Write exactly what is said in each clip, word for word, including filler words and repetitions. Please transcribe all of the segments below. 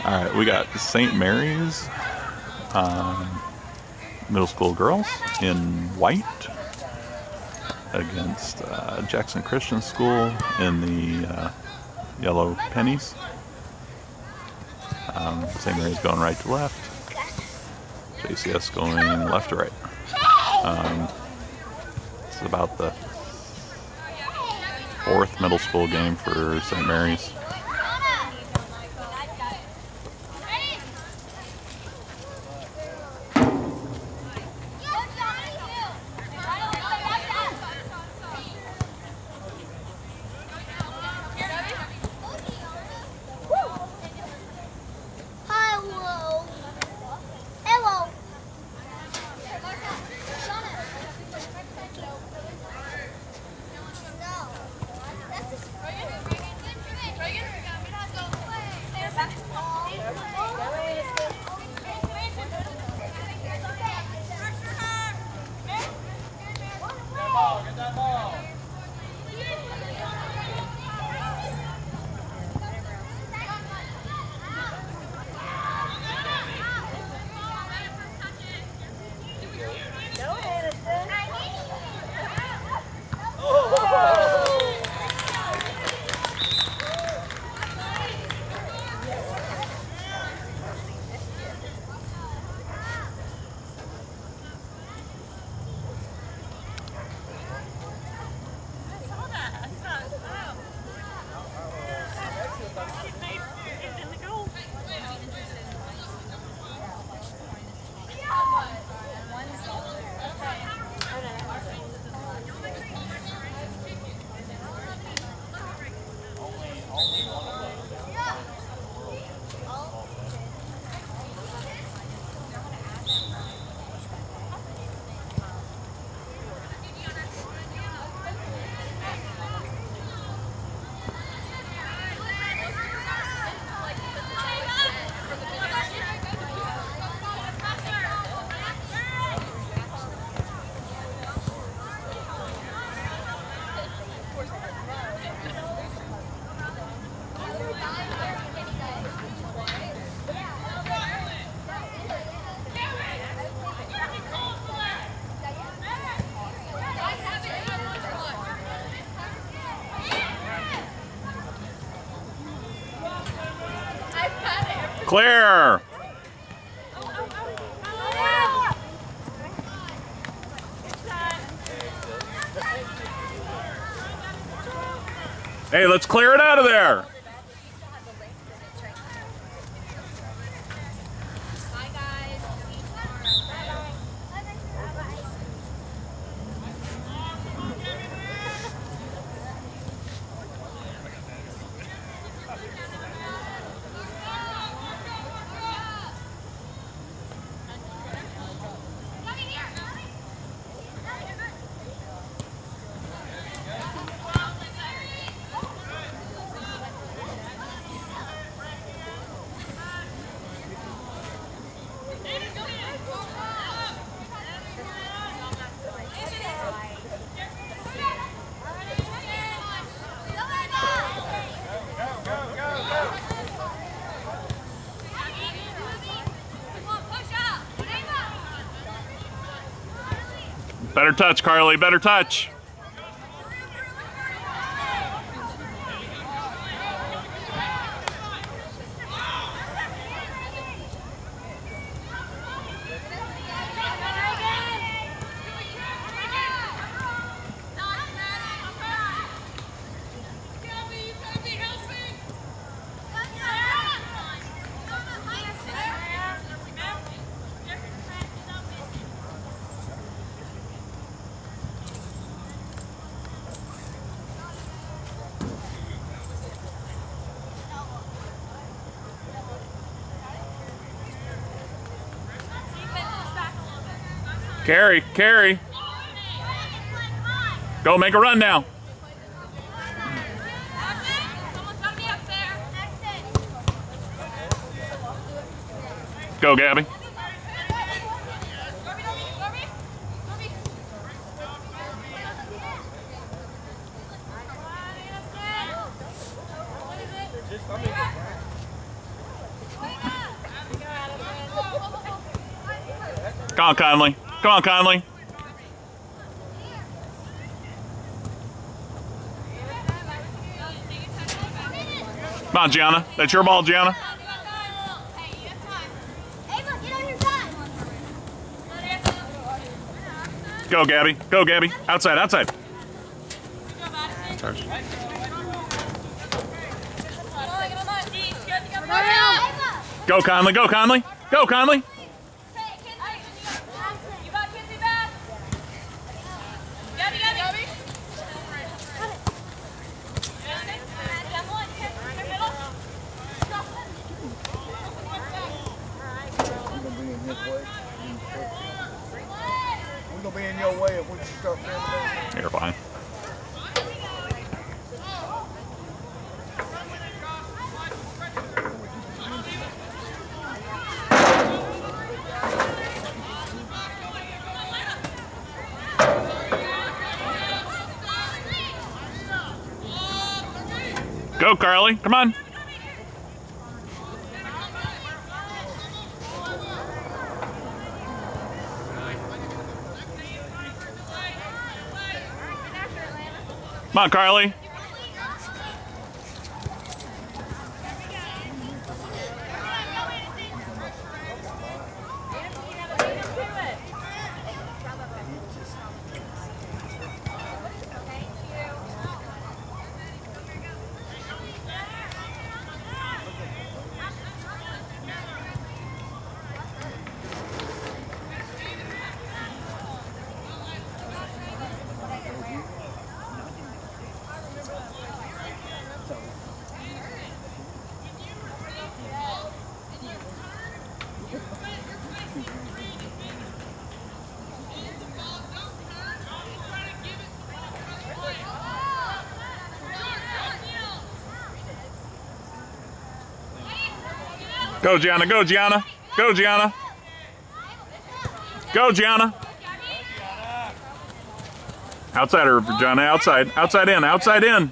All right, we got Saint Mary's um, middle school girls in white against uh, Jackson Christian School in the uh, yellow pennies. Um, Saint Mary's going right to left. J C S going left to right. Um, it's about the fourth middle school game for Saint Mary's. Clear! Hey, let's clear it out of there! Better touch, Carly, better touch. Carry, carry. Go, make a run now. Go, Gabby. Come on, Conley. Come on, Conley. Come on, Gianna. That's your ball, Gianna. Go, Gabby. Go, Gabby. Outside, outside. Go, Conley. Go, Conley. Go, Conley. We're gonna be in your way if we start filming. You're fine. Go, Carly. Come on. Come on, Carly. Go, Gianna. Go, Gianna. Go, Gianna. Go, Gianna. Outside her, Gianna. Outside. Outside in. Outside in.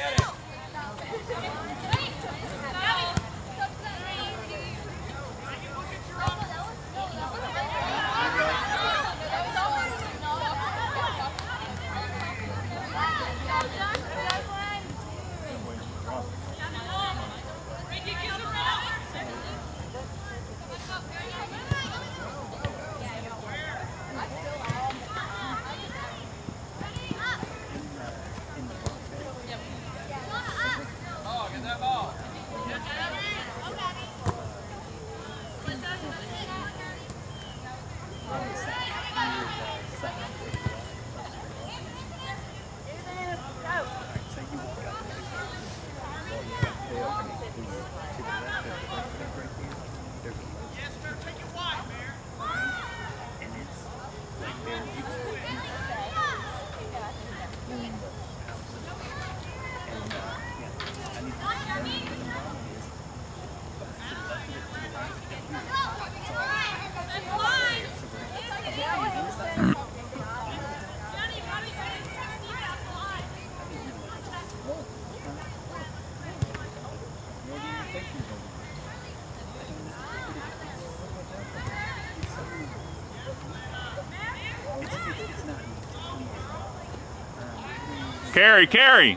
Carry, carry.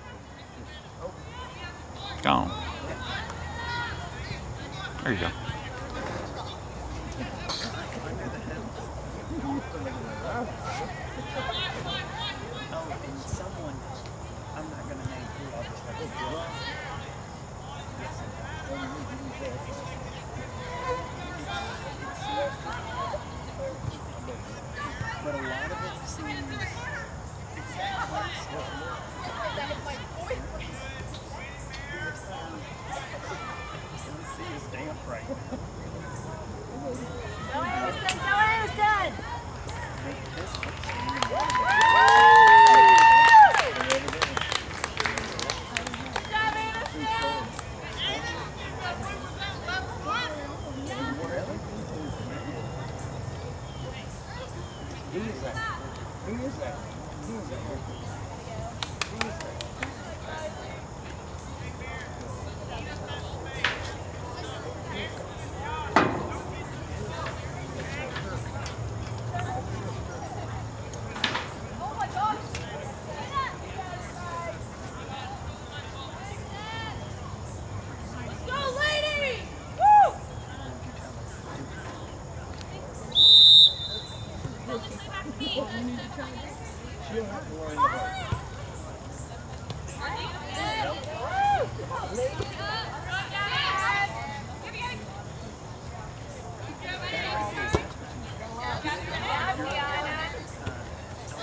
Go. There you go. But a lot of it seems exact parts. See his damn right. Go Aniston, go Aniston!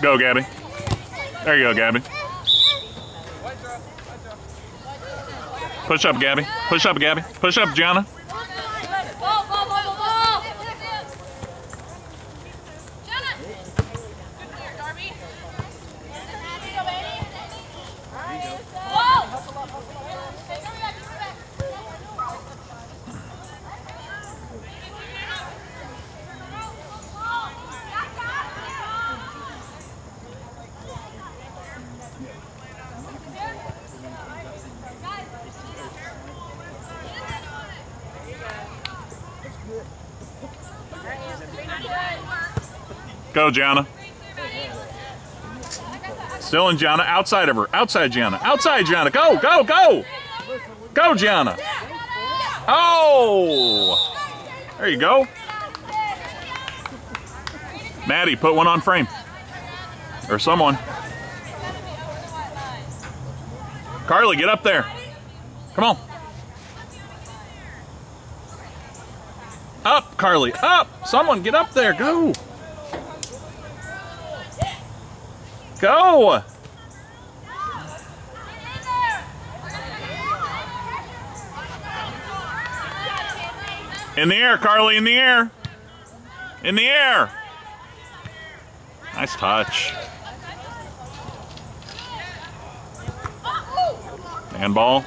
Go, Gabby. There you go, Gabby. Push up, Gabby. Push up, Gabby. Push up, Gianna. Go, Gianna. Still in Gianna. Outside of her. Outside Gianna. Outside Gianna. Go, go, go. Go, Gianna. Oh. There you go. Maddie, put one on frame. Or someone. Carly, get up there. Come on. Up, Carly. Up. Someone get up there. Go. Go! In the air, Carly, in the air. In the air. Nice touch. Handball.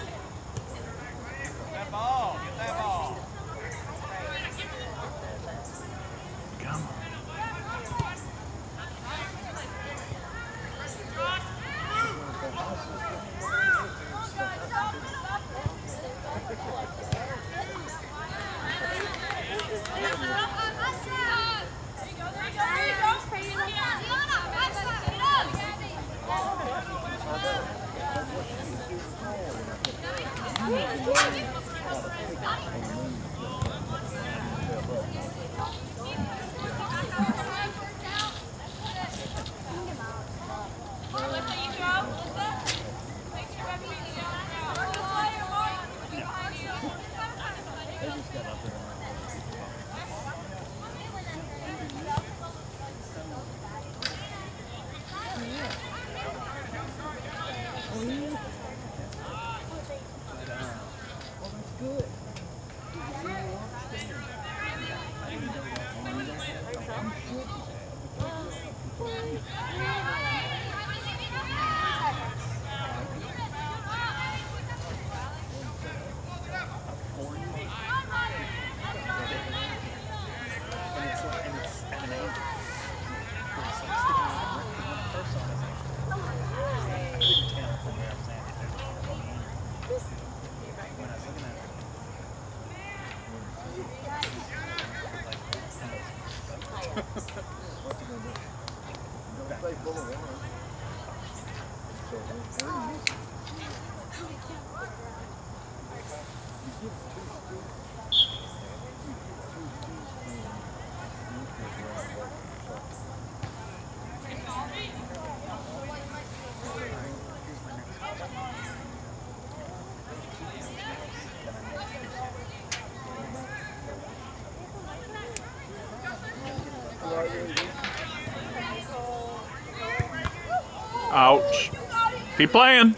Ouch. Keep playing.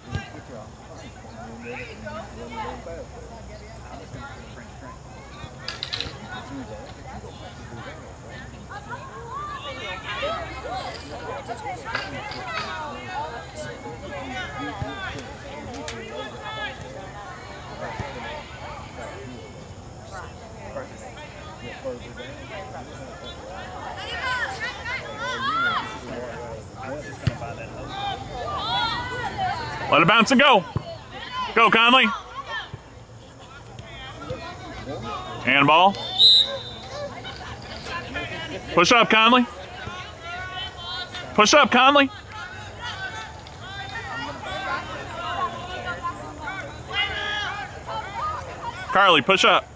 Let it bounce and go. Go, Conley. Handball. Push up, Conley. Push up, Conley. Carly, push up.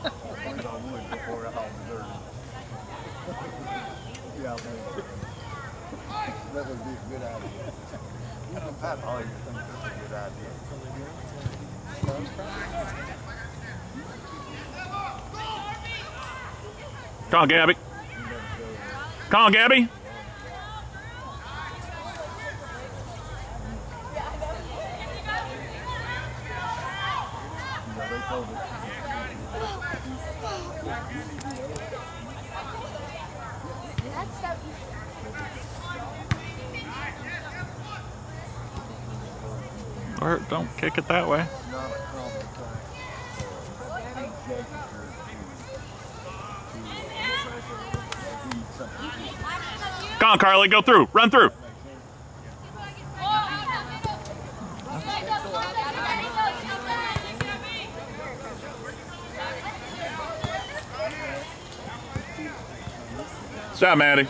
Ones I would before I hauled the dirt. Yeah, I think that would be a good idea. I've always think that's a good idea. Come on, Gabby. Come on, Gabby. Or don't kick it that way. Come on, Carly, go through. Run through. Stop, Maddie.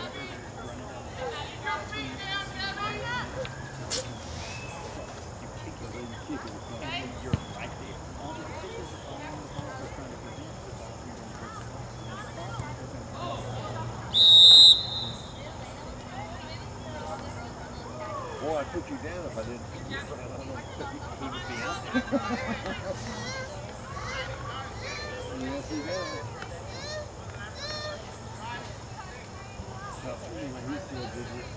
Boy, I put you down if I didn't. He would be out there. Yes, he does. Anyway, he still did it.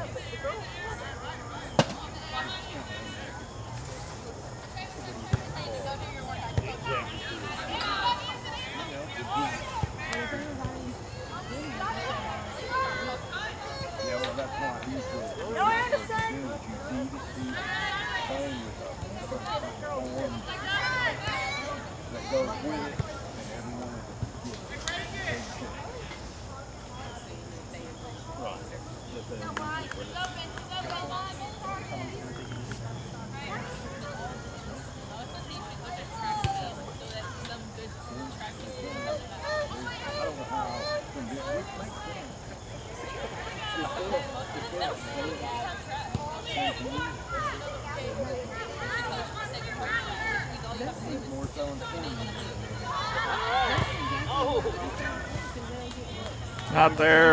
Yeah, well, that's why he said. No, I understand. You feed it, feed it, thing with a form that goes with it, and every one of it gets right. But then I don't know how from this week makes sense. More so in Not there.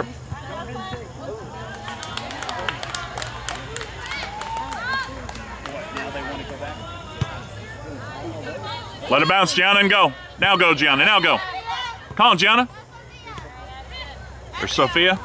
Let it bounce, Gianna, and go. Now go, Gianna. Now go. Come on, Gianna. There's Sophia.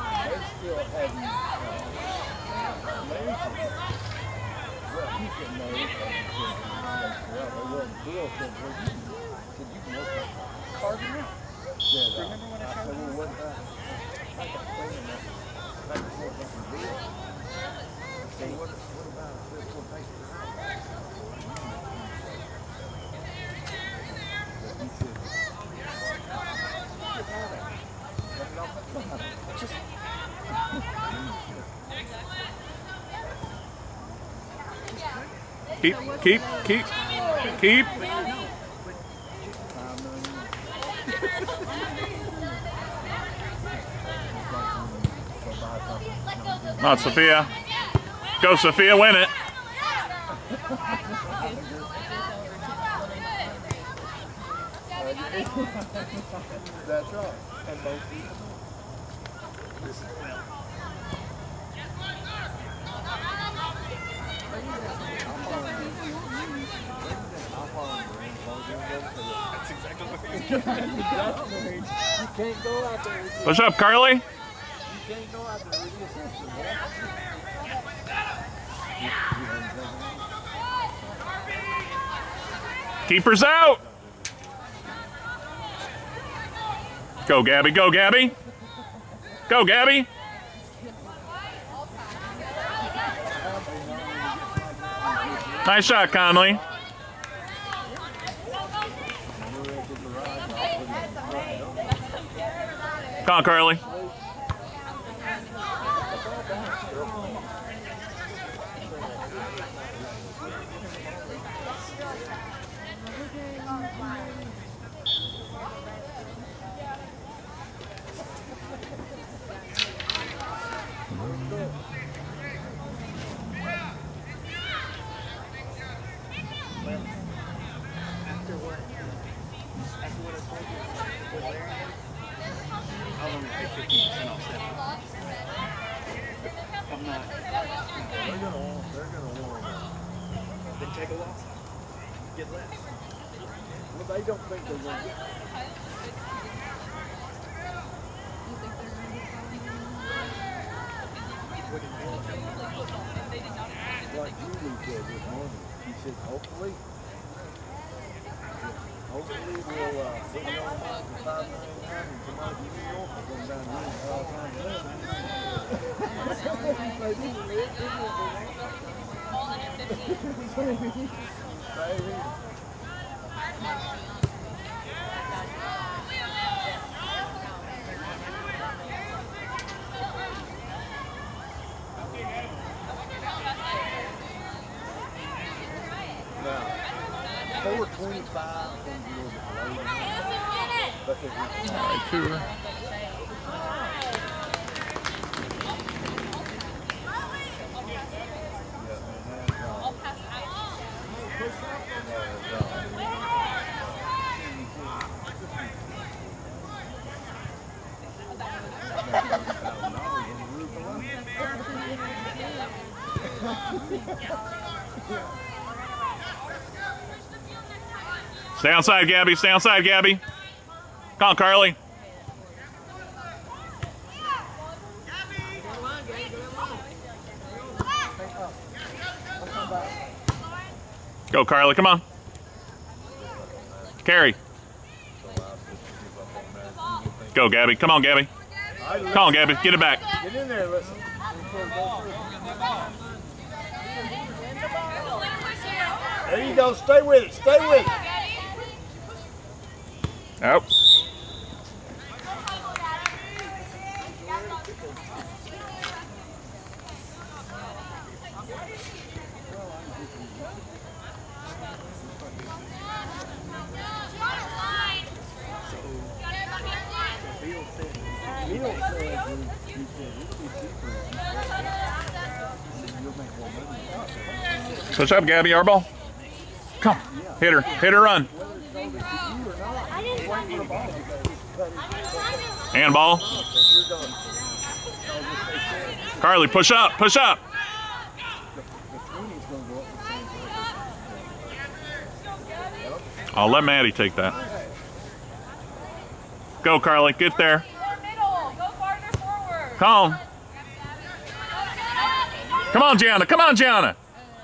Keep, keep, keep, keep. Come on, Sophia. Go, Sophia, win it. That's right. And both That's exactly what you can't go out there. What's up, Carly? You can't go out there with your sister, boy. Keepers out. Go, Gabby. Go, Gabby. Go, Gabby. Nice shot, Conley. Come on, Carly. After what? After what I told you? I'll only pay fifteen percent off seven. I'm not. They're gonna want, they're gonna want. Then take a loss. Get less. Well, they don't think they're gonna get. Like Julie said this morning, she said, hopefully, hopefully we'll, uh, we'll go on to five ninety-nine and come out to New York and come down here and all kinds of Baby. four twenty-five from your lady. But the All right, Cooper. Stay outside, Gabby. Stay outside, Gabby. Come on, Carly. Go, Carly. Come on. Carry. Go, Gabby. Come on, Gabby. Come on, Gabby. Get it back. Get in there, listen. There you go. Stay with it. Stay with it. Out. Switch up, Gabby. Our ball. Come. Hit her. Hit her, run. Handball. Carly, push up. Push up. I'll let Maddie take that. Go, Carly. Get there. Come on. Come on, Gianna. Come on, Gianna.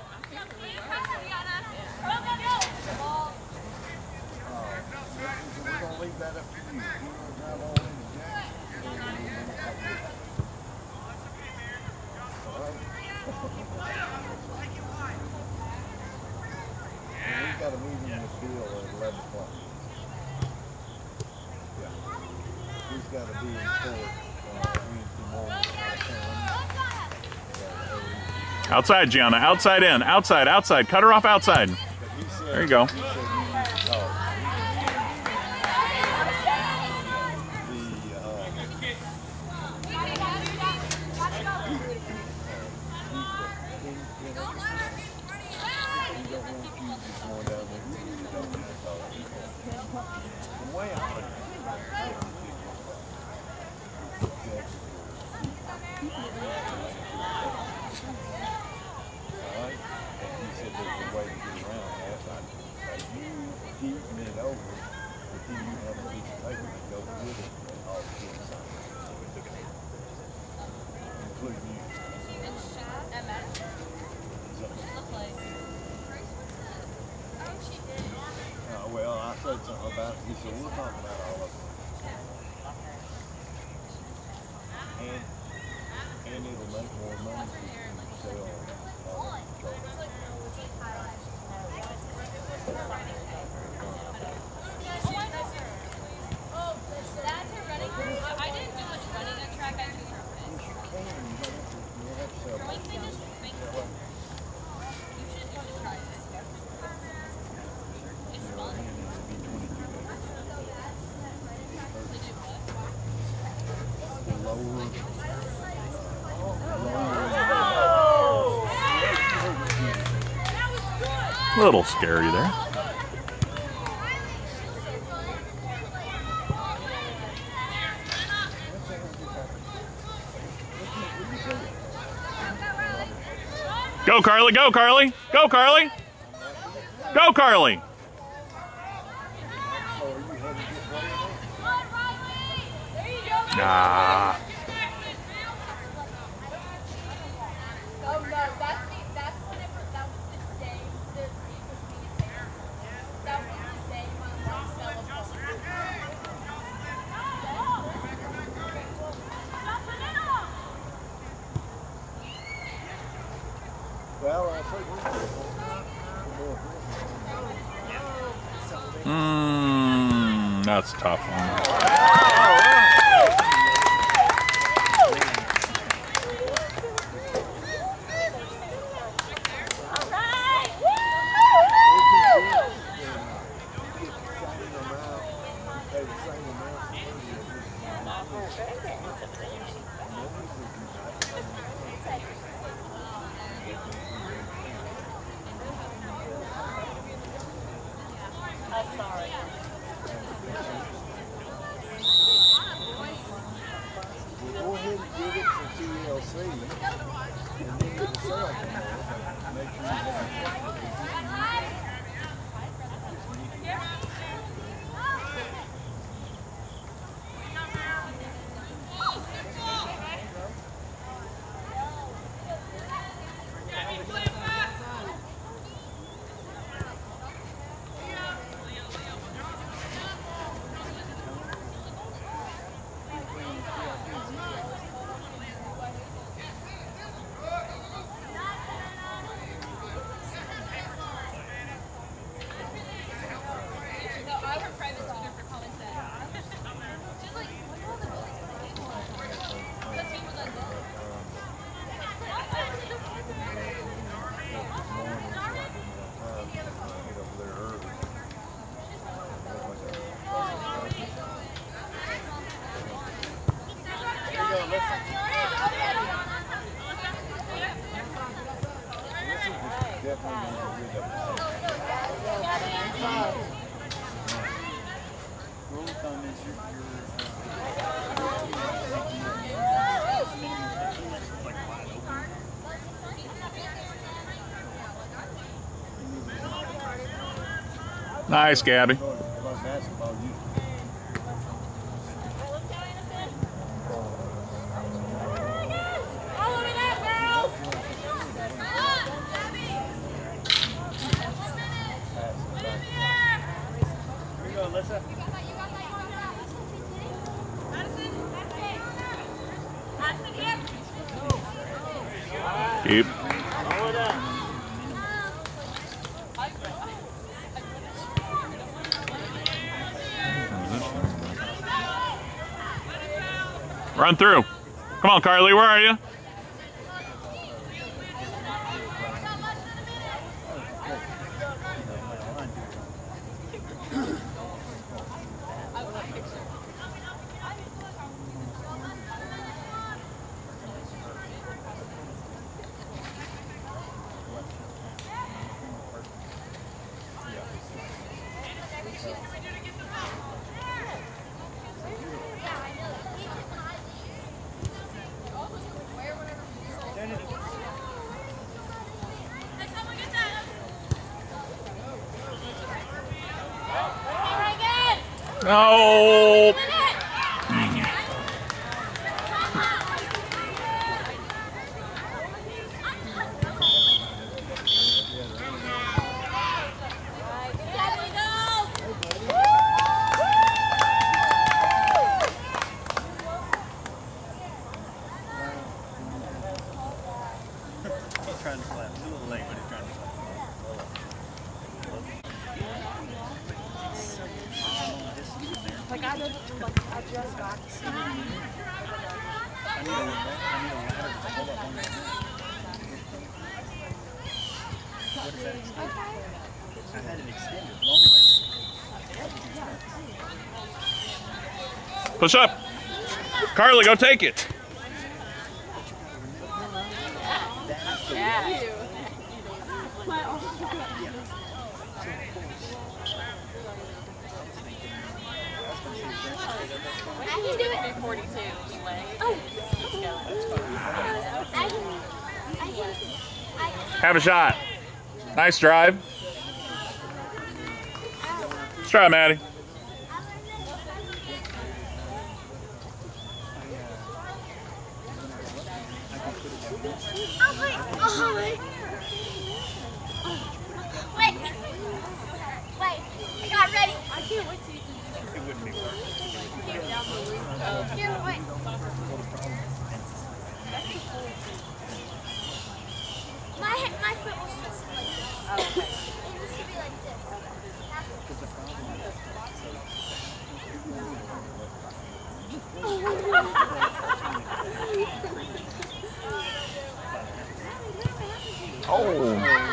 Got a meeting in this deal at eleven o'clock. Yeah. He's got to be in court uh, Wednesday morning. Outside, Gianna. Outside in. Outside, outside. Cut her off outside. There you go. Well, I said something about it. He said, we'll talk about all of it. And, and it'll make more money if you sell all of the trucks. I didn't do much running on track. I do Yes, you can. You don't have to, you don't have to sell One thing is, thank you. it. You should, you should try this. It's fun. A little scary there. Go, Carly. Go, Carly. Go, Carly. Go, Carly. Ah. Oh no, that's the, that's whenever that was the day the that was the day my life fell apart. Well, I think Mmm, that's a tough one. go ahead and give it to T L C, and then get the sale from there. Make sure you have it. Nice, Gabby. Keep. Run through. Come on, Carly, where are you? No. He's trying to slap. He's a little late, but he's trying to slap. Like I did, like I just got to see. I need a, I need a ladder to hold up on that. What is that extended? I had it extended long way. Push up. Carly, go take it. Yeah. I can do it. forty-two leg. Oh. I can. I can. I Have a shot. Nice drive. Let's try, Maddie. Oh, wait. Oh, wait. Wait. Wait. I got ready. I can't wait to use it. It wouldn't be worth it. Here, wait. My, my foot was just like this. Oh, okay. It used to be like this. Oh.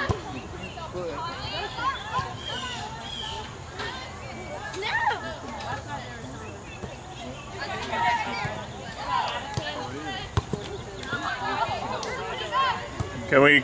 Can we?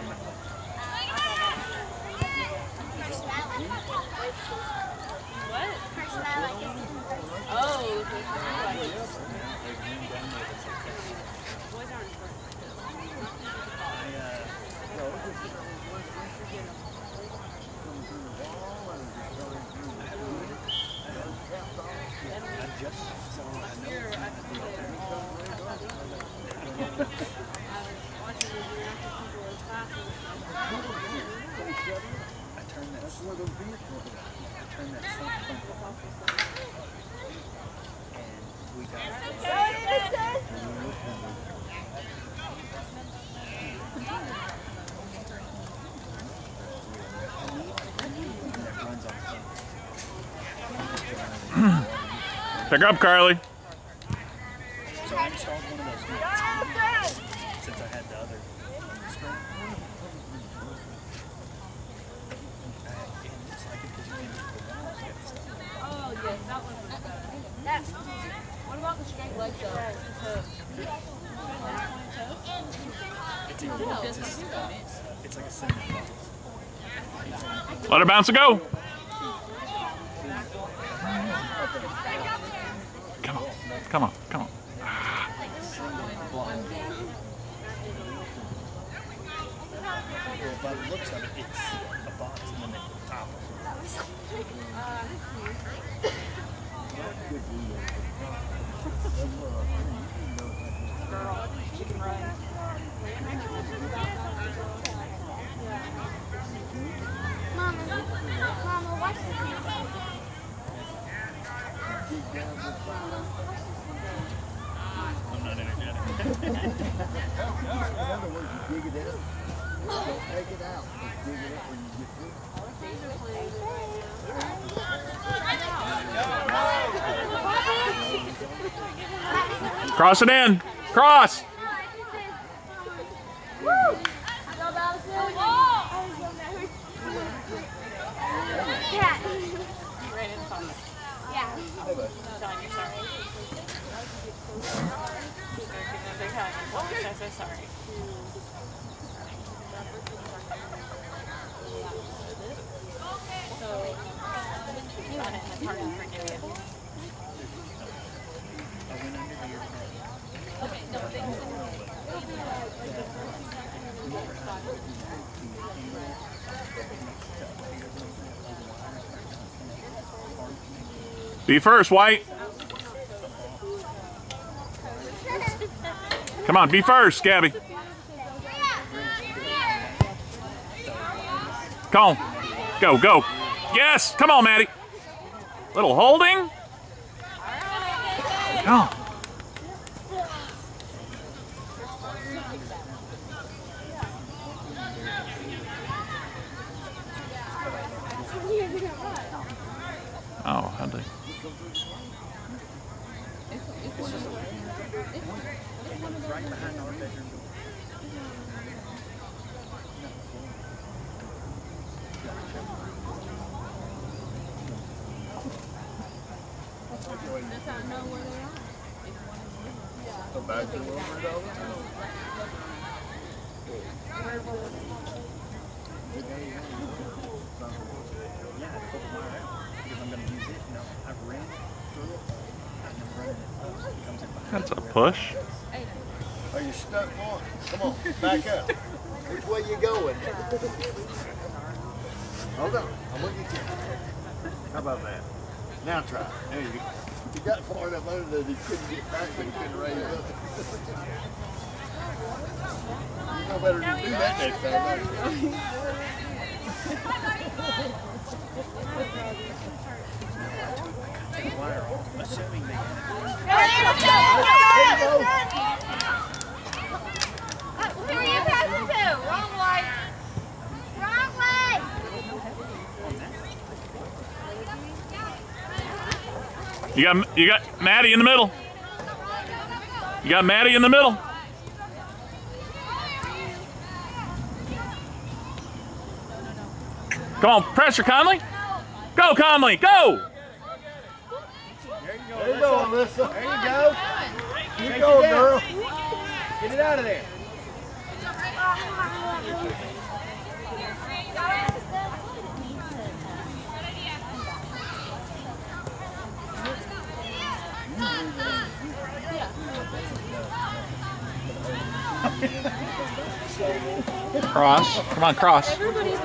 Pick up, Carly. So I installed one of those units since I had the other on the screen. And it's like because you can't put the walls, you have to stop. Oh, yes, that one was better. That, what about the straight leg though? It's, even, it's, just, it's like a cinnamon box. Let her bounce and go. Come on, come on, come on. Well, by the looks of it, it's a box and then the top. Girl, she can run. Mama, Mama, watch this. I'm not energetic. In other words, you dig it out. Don't take it out. Just dig it up when you get through. Cross it in. Cross. Cat. Right in front. Yeah. John, you're sorry. Give them a big hug. I'm so sorry. So, you got it, and it's hard to forgive you. I went under here. Okay, no, they Be first, White. Come on, be first, Gabby. Come on. Go, go. Yes, come on, Maddie. Little holding. Come on. Oh, how'd they? Right behind our bedroom door. So back to over it over. Yeah, I pulled mine out because I'm going to use it. You know, I've ran through it and I'm running it. It comes in behind. That's a push. Are you stuck on? Come on, back up. Which way you going? Hold on. I'm looking at you. How about that? Now try. There you go. He got far enough under that he couldn't get back, but he couldn't raise up. You know better than do that next time. Assuming they Who are you passing to? Wrong way. Wrong way. You got you got Maddie in the middle. You got Maddie in the middle. Come on, pressure, Conley. Go, Conley, go. There you go, Alyssa. There you go. Keep going, girl. Get it out of there. Cross. Come on, cross.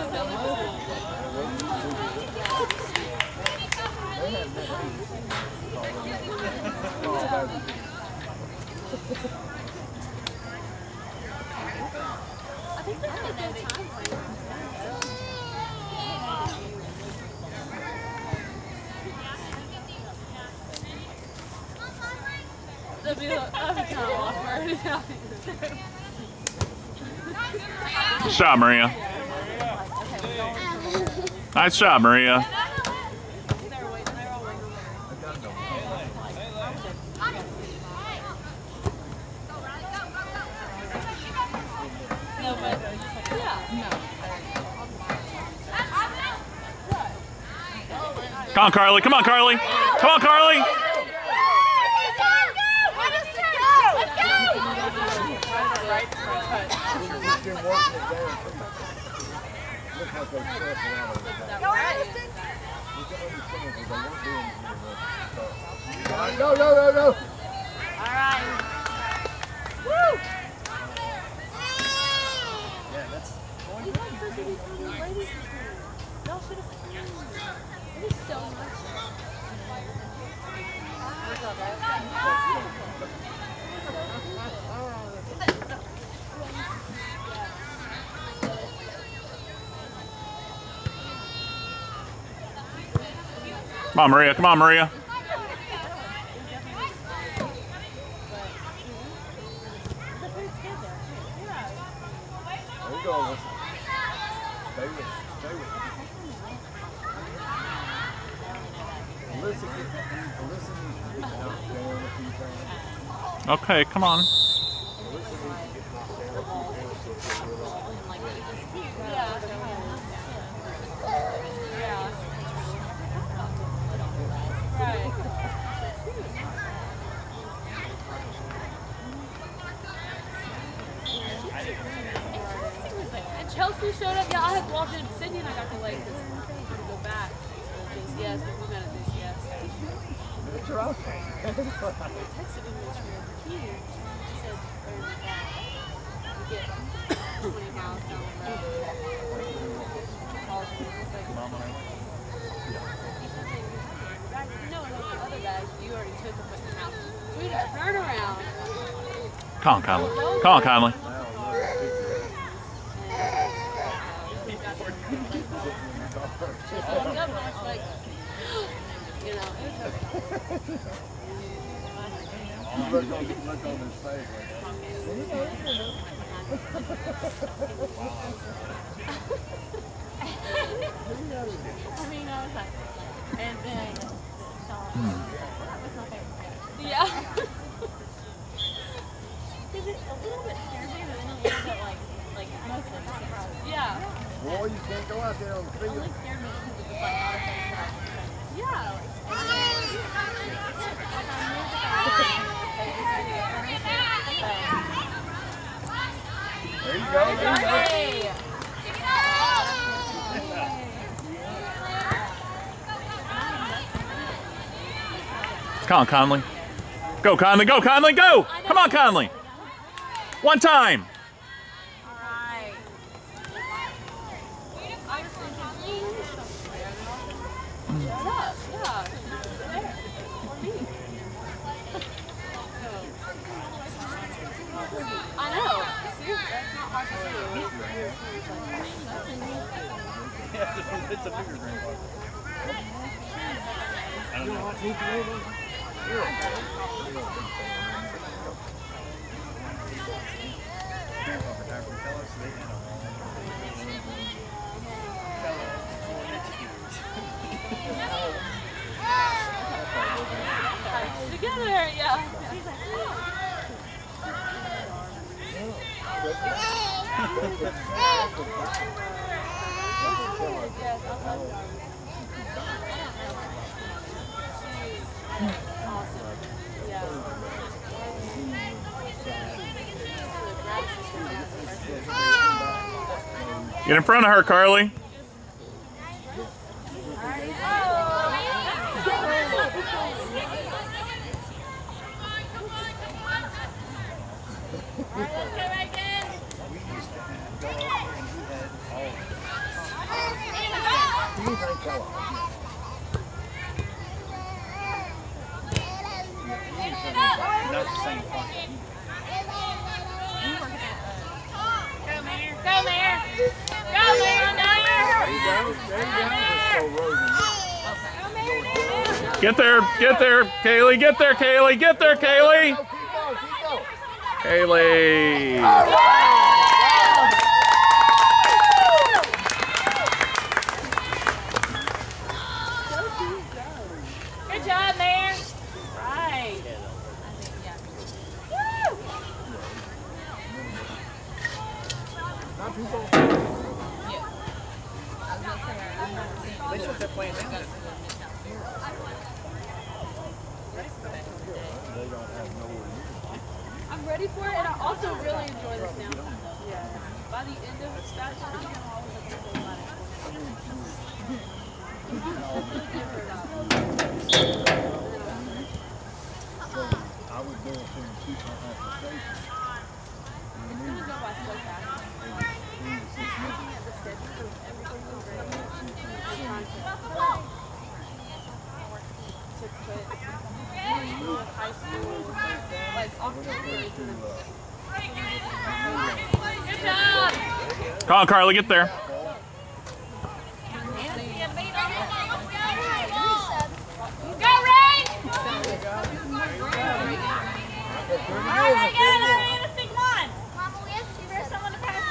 Good job, Maria. Nice job, Maria. Come on, Carly. Come on, Carly. Come on, Carly. Go, go, go, go. All right. Woo! Yeah, that's You guys are such a good ladies. Y'all should have. It is so much. Come on, Maria. Come on, Maria. There you go, Alyssa. Stay with it. Stay with it. Alyssa, get, Alyssa needs to get knocked down a few times. Okay, come on. Alyssa needs to get knocked down a few times so she'll realize. And Chelsea showed up. Yeah, I had walked in. Sydney and I got to like to go back. J C S, but we met at J C S. That's right. I texted him this year. He she said, "Where is that? We get twenty miles down the road." Calls me. It's like, Mama. no, no, the other guy, you already took him with your mouth. So we had to turn around. Come on, Conley. Come on, Conley. Like, you know, it was okay. You look on, look on his face like I mean, I was like, and then Sean, that was my favorite guy. Yeah. Because it a little bit scared me, but then a little bit like, like mostly surprised. Yeah. boy, you can't go out there on the It field. really scared me because it was like not a thing that I could say. Yeah. There you go. There you go. Hey. Come on, Conley. Go, Conley. Go, Conley. Go. Come on, Conley. One time. All right. It's a bigger grandfather. I don't know. Grandpa retired from fellas, so they had a long Together, yeah. Get in front of her, Carly. Not the same fun. Go, Mayor. Go, Mayor. Go, Mayor. Get there, get there, Kaylee. Get there, Kaylee. Get there, Kaylee. Kaylee. Good job, Mayor. Right. They should have playing that. I'm ready for it, and I also really enjoy this now. Yeah. By the end of that time, I'm always looking for a lot of I was going to keep my application. It's going to go by so fast. Looking at the schedule of everything was great. I'm trying to, to put high school, like October is the Good job. Come on, Carly, get there. Go, Ray. All right, I got another interesting one. Mama, we have to give her someone to pass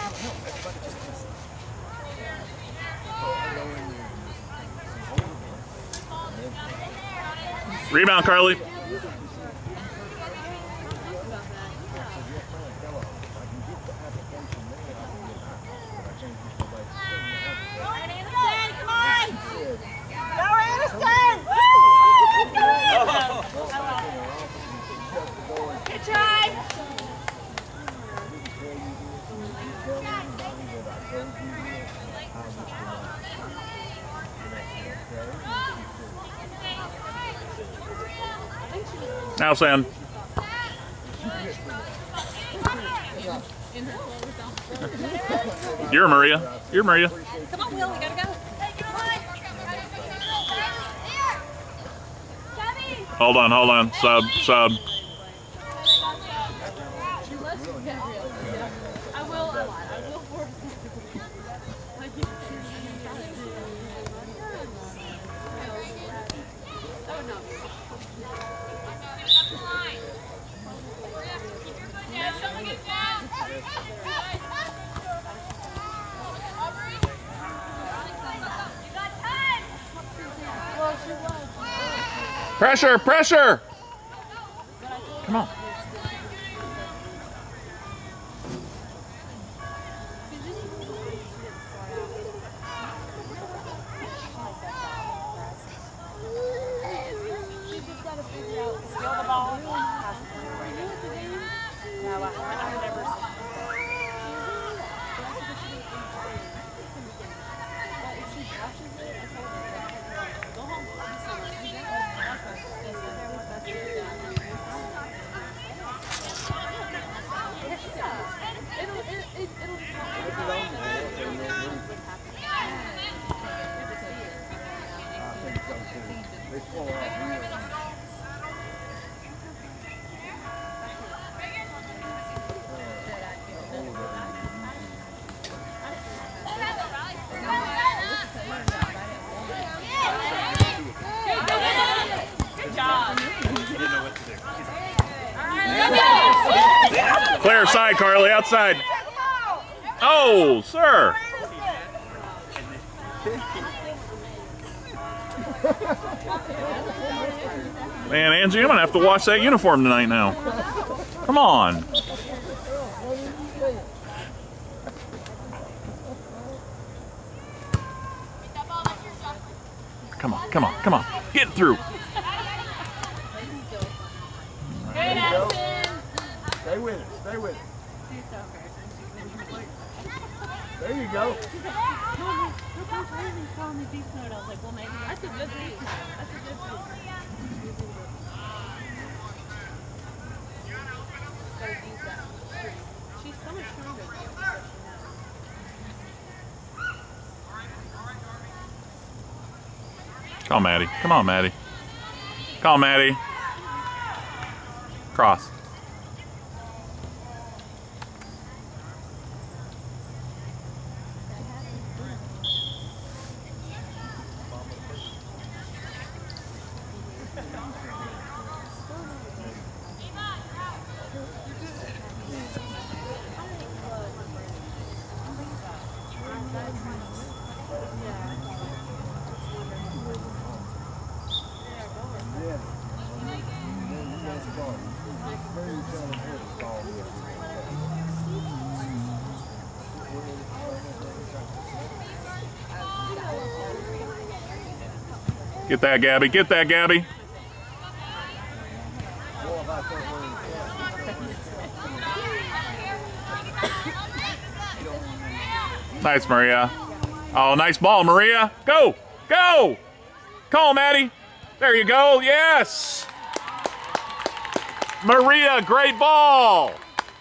to. Rebound, Carly. Good try. Now, Sam. You're Maria. You're Maria. Come on, Will, we gotta go. Hold on, hold on. Sub, sub. I will, I lied. I will force That would not be. Well, she was. Pressure, pressure. Come on. Clear side, Carly, outside. Oh, sir. Man, Angie, I'm going to have to wash that uniform tonight now. Come on. Come on, come on, come on. Get through. Stay with it, stay with it. There you go. That's a good thing. That's a good thing. She's so much stronger than you. Come on, Maddie. Come on, Maddie. Come on, Maddie. Cross. Get that, Gabby. Get that, Gabby. Nice, Maria. Oh, nice ball, Maria. Go. Go. Come on, Maddie. There you go. Yes. Maria, great ball.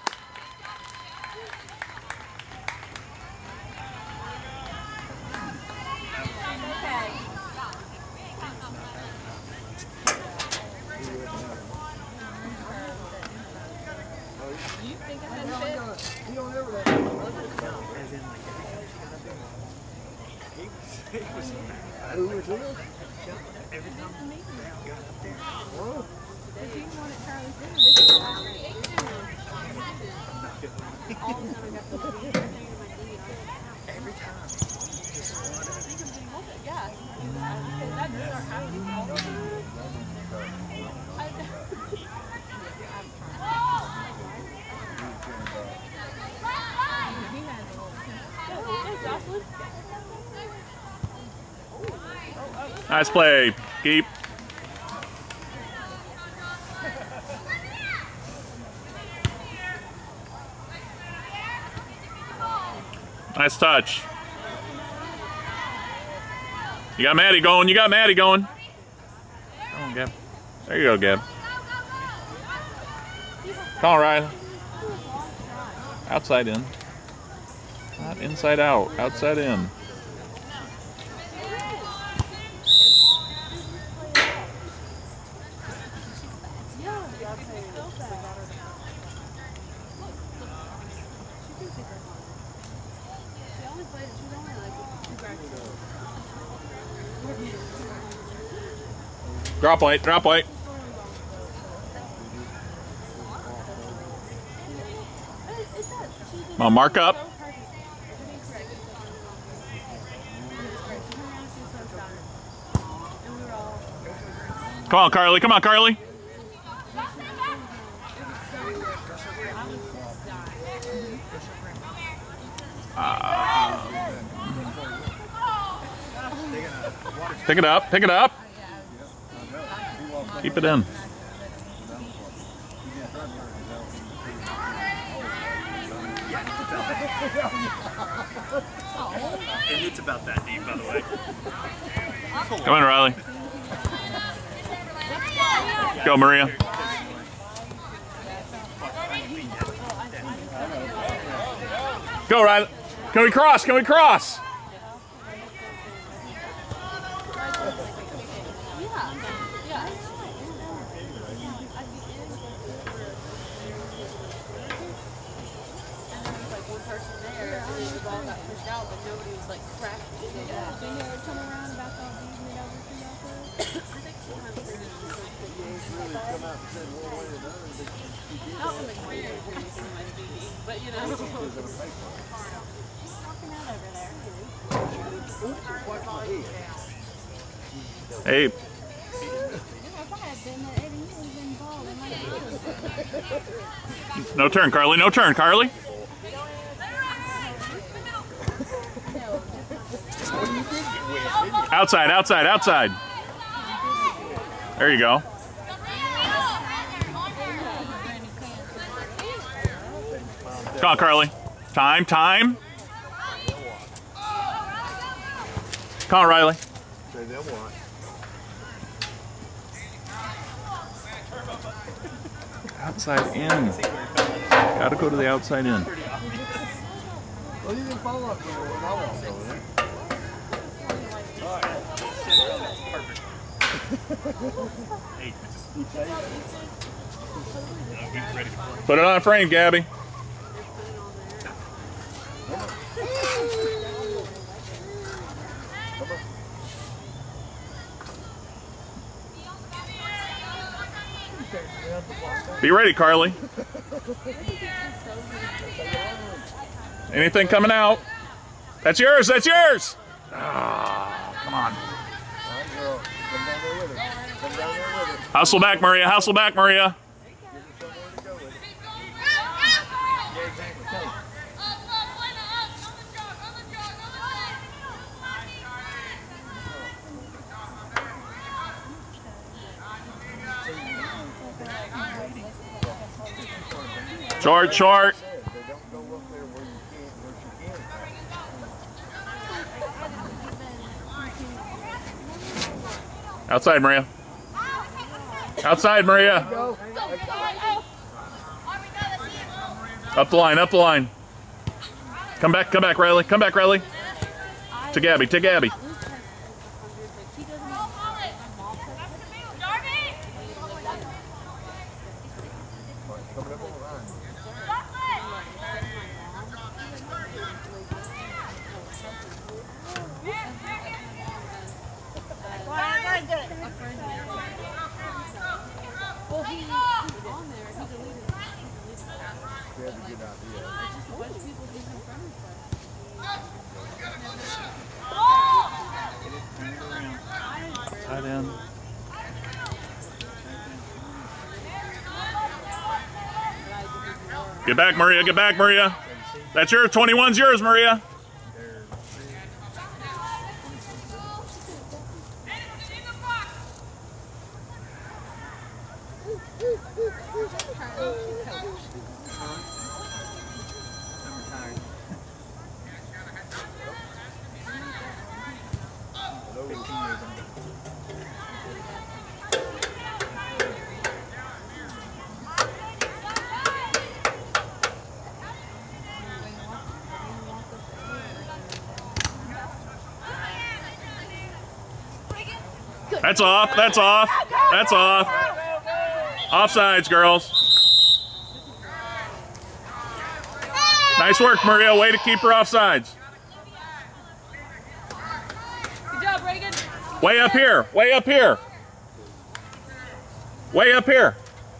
Who was it? Every time they got up there. Whoa. If you want it, Charlie's dinner, we can go out and eat dinner. All of a sudden, I got the thing in my D V R. Every time. Just one of think I'm getting older. Yeah. Because that does start happening all the time. Nice play. Keep. Nice touch. You got Maddie going. You got Maddie going. Come on, Gab. There you go, Gab. Come on, Riley. Outside in. Not inside out. Outside in. Drop weight, drop weight. Come on, mark up. Come on, Carly. Come on, Carly. Uh, pick it up. Pick it up. Keep it in. And it's about that deep, by the way. Come on, Riley. Go, Maria. Go, Riley. Can we cross? Can we cross? Did you ever come around about that being made over to y'all? I think sometimes really come out and said one way or another. Not from experience or anything like T V, but you know. Watch my head. Hey. If I had been there, Eddie, you would have been balling like No turn, Carly. No turn, Carly. Outside, outside, outside. There you go. Come on, Carly. Time, time. Come on, Riley. Say them what? Outside in. Gotta go to the outside in. Well, you didn't follow up when I walked over there. Hey, just I'm ready to play. Put it on frame, Gabby. Be ready, Carly. Anything coming out? That's yours, that's yours! Ah, come on. All right, girl. Come down there with her. Come down there with her. Hustle back, Maria. Hustle back, Maria. Give her somewhere to go with it. Short, short. They don't go up there where you can't, where she can. Outside, Maria. Outside, Maria. Go. Up the line, up the line. Come back, come back, Riley. Come back, Riley. To Gabby, to Gabby. Coming up on the line. Well, he, he's on there. He deleted it. She has a good idea. It's just a bunch of people getting in front of stuff. Tight end. Get back, Maria. Get back, Maria. That's yours. twenty-one's yours, Maria. I'm retired. fifteen years I'm That's off. That's off. That's off. Offsides, girls. Nice work, Maria. Way to keep her offsides. Good job, Reagan. Way up here. Way up here. Way up here.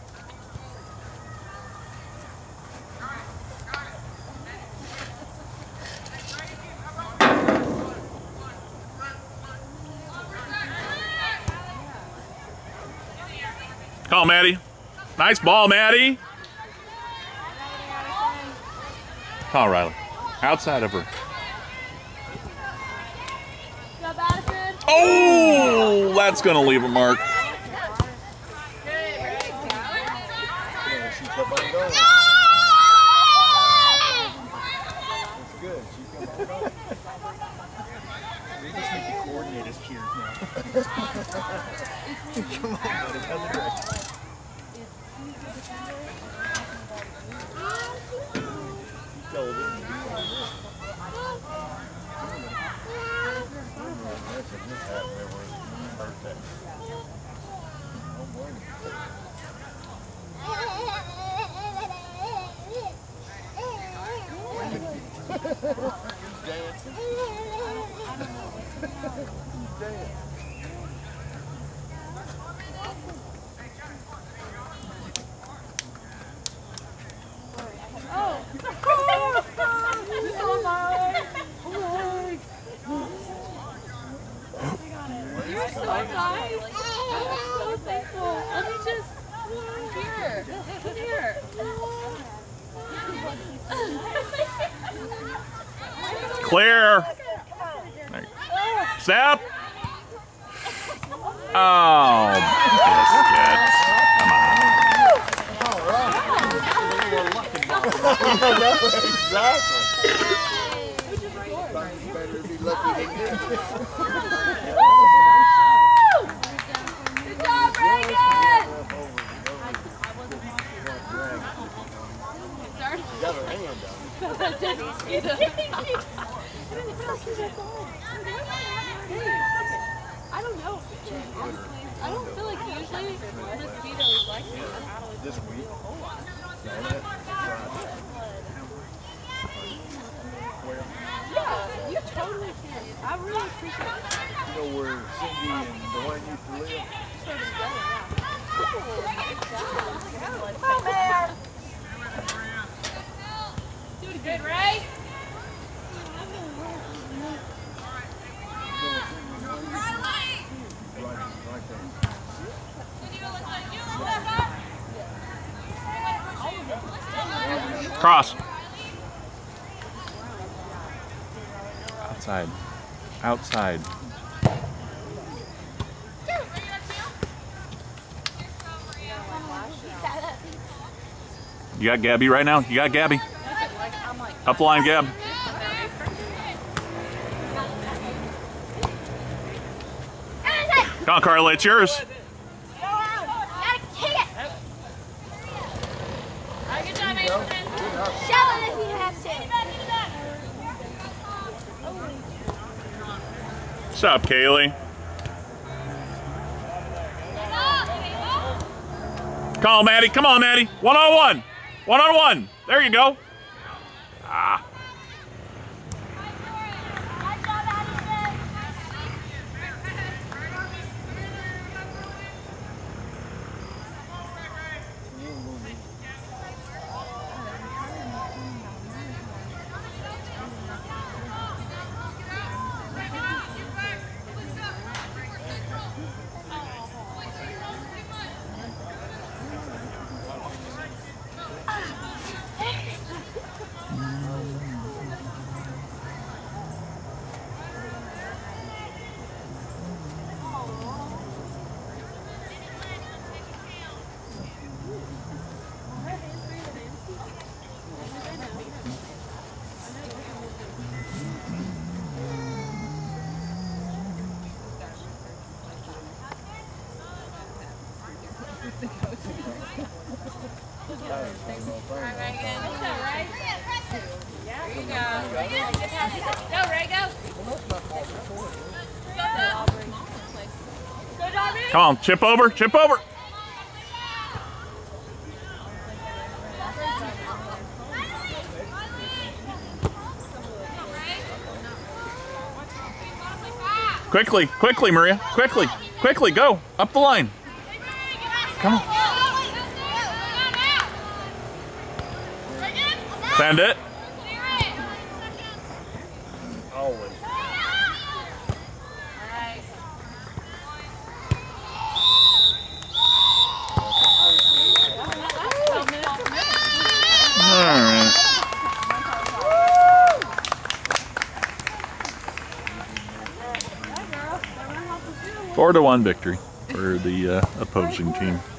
Come on, Maddie. Nice ball, Maddie. Come on, Riley. Outside of her. Oh, that's going to leave a mark. Yeah, she kept on going. That's good. She kept on going. We just need to coordinate his cheers now. Come on, buddy. Other direction. You told him to be on this. This happened there where it hurt that. Don't blame him. Clear. There you go. Step. Oh, biscuits. Come on. Exactly. Better be lucky than good. Good job, Reagan! Got her hand on I don't know. I don't feel like usually mosquito is like this. this week. Yeah, you totally can. I really appreciate it. You know where Cindy and Dwayne used to live? Come on, Bear! Do it good, Ray. Cross. Outside. Outside. You got Gabby right now? You got Gabby? Up the line, Gab. Come on, Carla, it's yours. Gotta kick it! Alright, good job, Anderson. Shove it if you have to. What's up, Kaylee? Come on, Maddie. Come on, Maddie. One on one. One on one. There you go. Ah. Nice job, Addison. Come on, chip over, chip over. Quickly, quickly, Maria. Quickly, quickly, go. Up the line. Come on. Send it. Always. All right. Four to one victory for the uh, opposing team.